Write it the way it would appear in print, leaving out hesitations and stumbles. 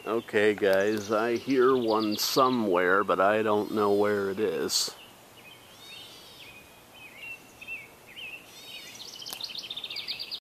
Okay guys, I hear one somewhere, but I don't know where it is.